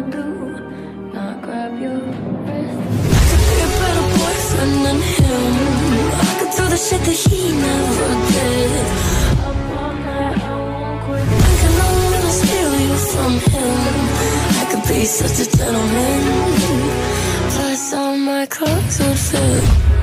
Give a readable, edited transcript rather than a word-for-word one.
do, not grab your wrist. I could be a better boyfriend than him. I could do the shit that he never did. Up all night, I won't quit thinking I'm gonna steal you from him. I could be such a gentleman, plus all my clothes would fit.